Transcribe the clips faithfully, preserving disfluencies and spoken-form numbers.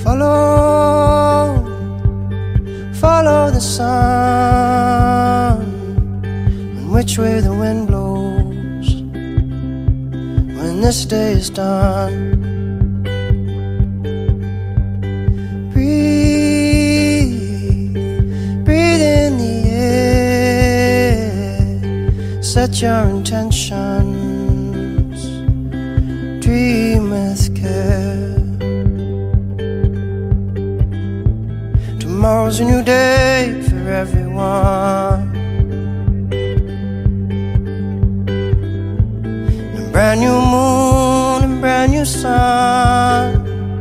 follow, follow the sun, and which way the wind blows when this day is done. Breathe, breathe in the air, set your intentions, dream with care. Tomorrow's a new day for everyone, a brand new moon and brand new sun.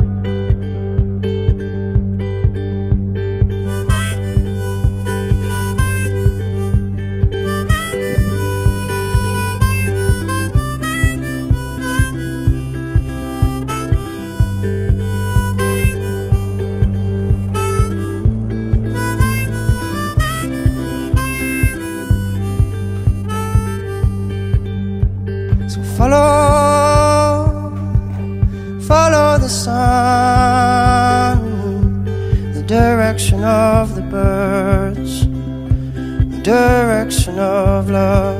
Follow, follow the sun, the direction of the birds, the direction of love.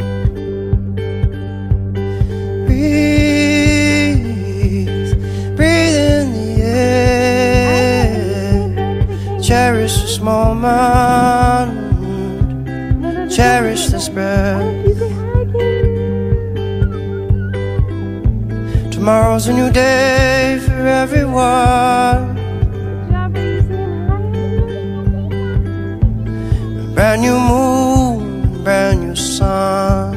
Breathe, breathe in the air, cherish this moment, cherish this breath. Tomorrow's a new day for everyone, a brand new moon, a brand new sun.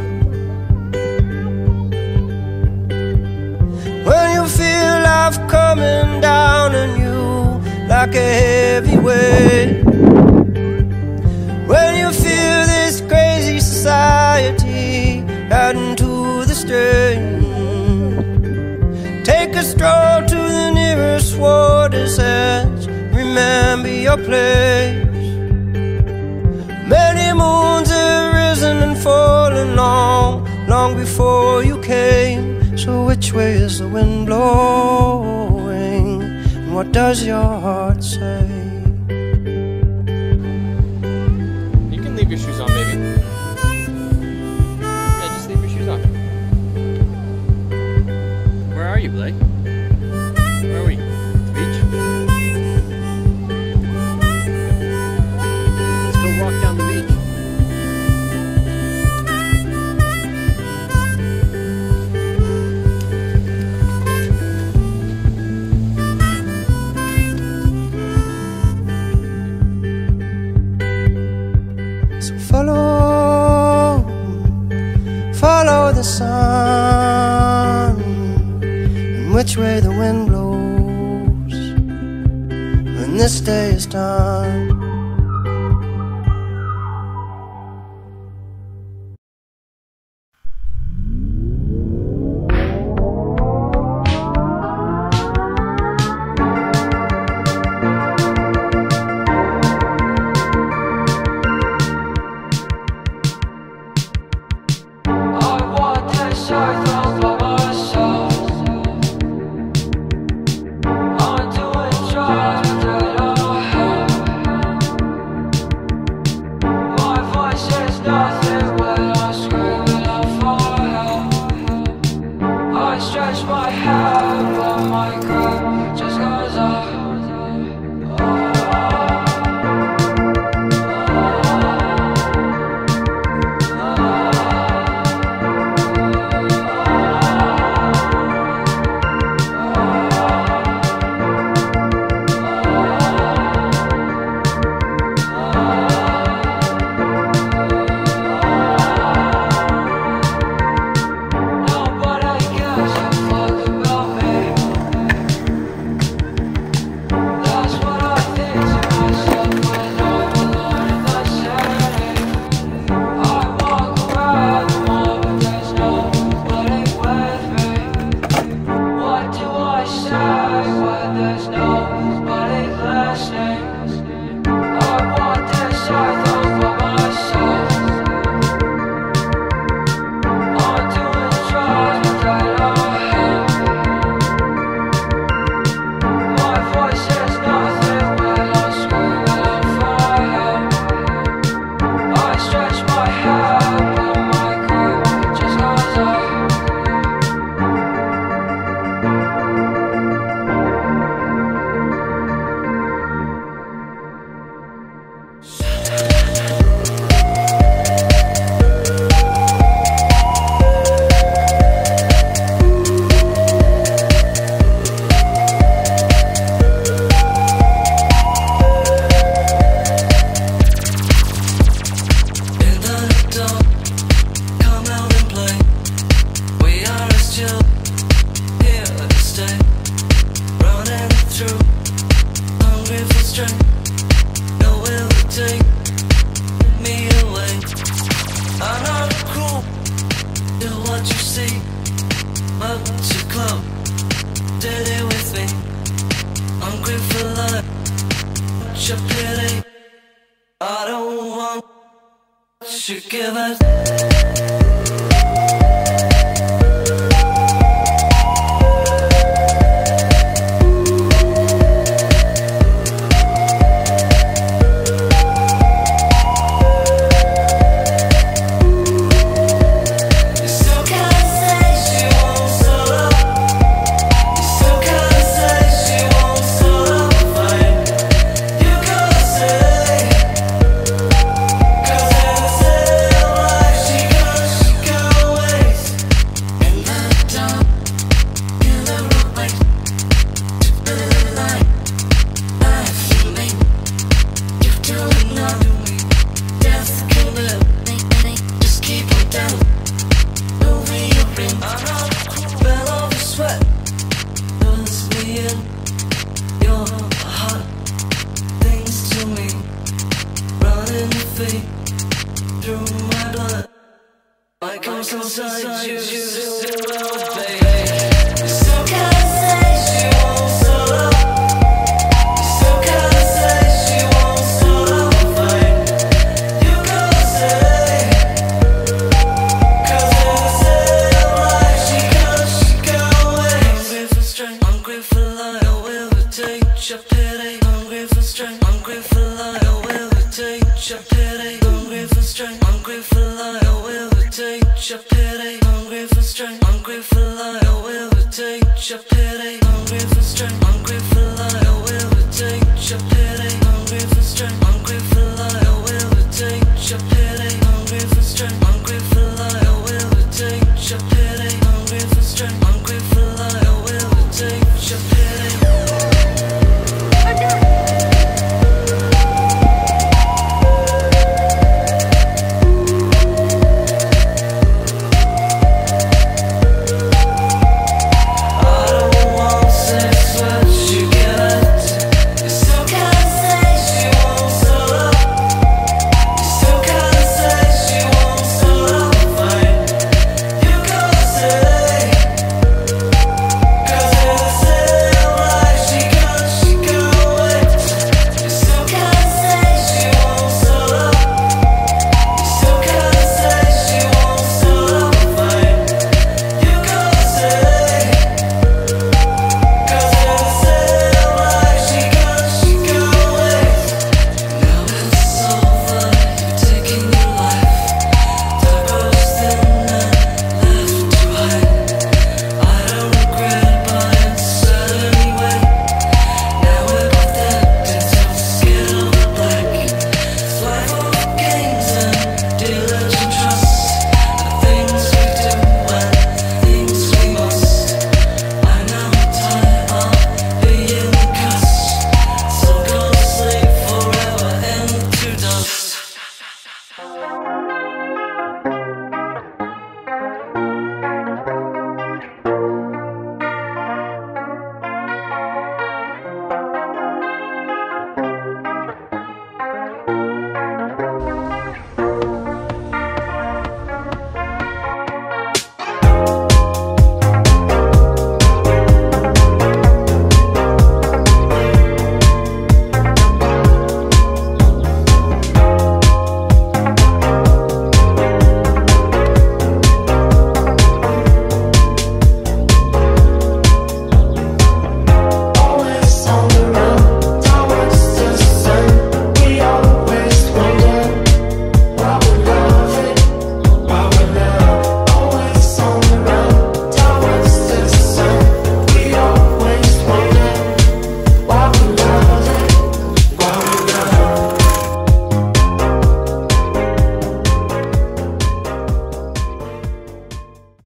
When you feel life coming down on you like a heavy weight, when you feel this crazy society adding to the strain, take a stroll to the nearest water's edge. Remember your place. Many moons have risen and fallen long, long before you came. So which way is the wind blowing? And what does your heart say? You can leave your shoes on, baby. Yeah, just leave your shoes on. Where are you, Blake? Where are we? The beach? Let's go walk down the beach. So follow, follow the sun, which way the wind blows when this day is done. I'm doing drugs, but I don't have strength, no will take me away. I'm not cruel, do what you see, up to club, did it with me. Hungry for life, what's your pity? I don't want what you give us. Through my blood, my comes inside you, oh, baby. Still can't say she won't solo. Still can't say she won't solo fight. You gotta say, 'cause in the same life she goes, she goes. Hungry for strength, hungry for life. I will take your pity. Hungry for strength, hungry for life. I will take your pity. Hungry for strength, hungry for life. I will take your pity. Hungry for strength, hungry for life. I will take your pity. Hungry for strength, hungry for life. I will take your pity. Hungry for strength, hungry for life. I will take your pity. Hungry for strength, hungry for life. I will take your pity.